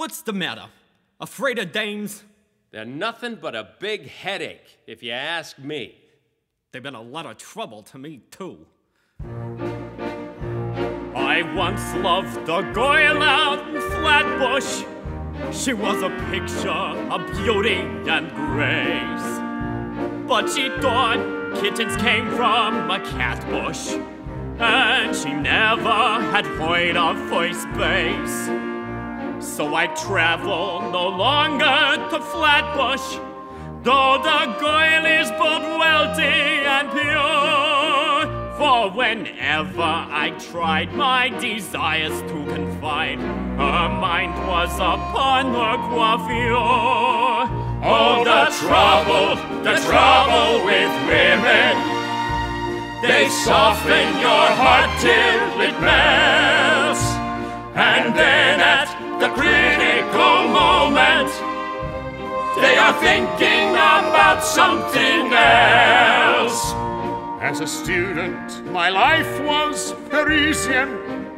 What's the matter? Afraid of dames? They're nothing but a big headache, if you ask me. They've been a lot of trouble to me, too. I once loved a girl out in Flatbush. She was a picture of beauty and grace. But she thought kittens came from a cat bush, and she never had heard of first base. So I travel no longer to Flatbush, though the girl is both wealthy and pure. For whenever I tried my desires to confide, her mind was upon her coiffure. Oh, the trouble with women. They soften your heart till it melts, and then at the critical moment, they are thinking about something else. As a student, my life was Parisian.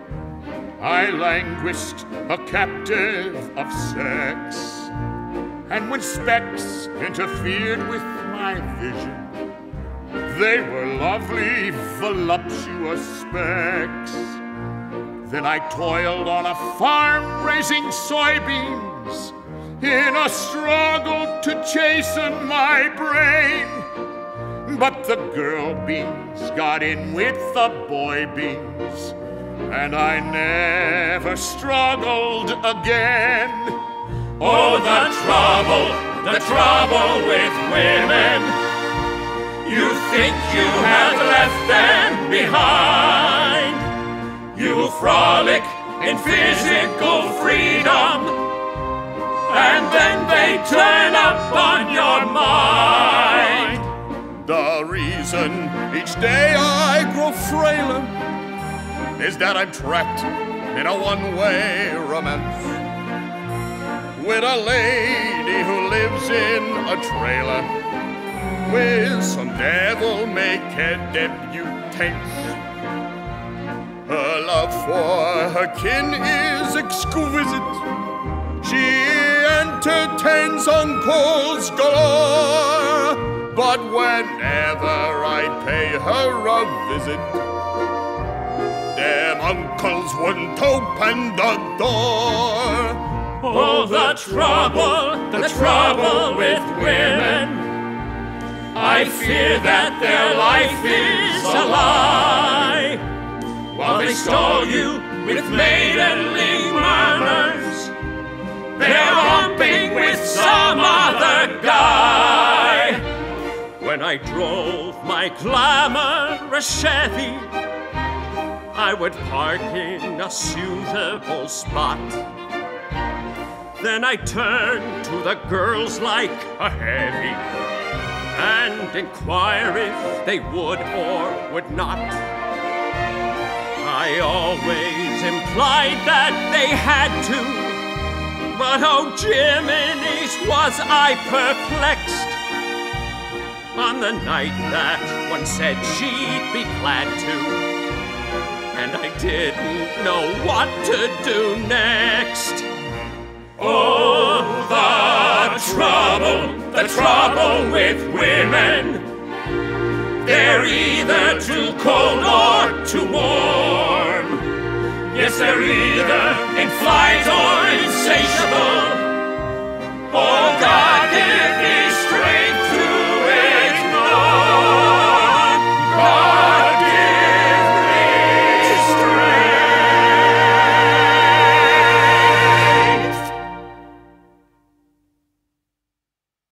I languished, a captive of sex. And when specs interfered with my vision, they were lovely, voluptuous specks. Then I toiled on a farm raising soybeans in a struggle to chasten my brain. But the girl beans got in with the boy beans, and I never struggled again. Oh, the trouble with women. You think you have left them behind. You frolic in physical freedom, and then they turn up on your mind. The reason each day I grow frailer is that I'm trapped in a one-way romance with a lady who lives in a trailer with some devil-may-care debutantes. Her love for her kin is exquisite. She entertains uncles galore, but whenever I pay her a visit, them uncles wouldn't open the door. Oh, the trouble with women. I fear that their life is a lie. While they stole you with maidenly murmurs, they're romping with some other guy. When I drove my glamorous Chevy, I would park in a suitable spot. Then I turned to the girls like a heavy and inquire if they would or would not. I always implied that they had to, but oh Jiminy's was I perplexed on the night that one said she'd be glad to, and I didn't know what to do next. Oh, the trouble with women. They're either too cold or too warm. Yes, they're either in flight or insatiable.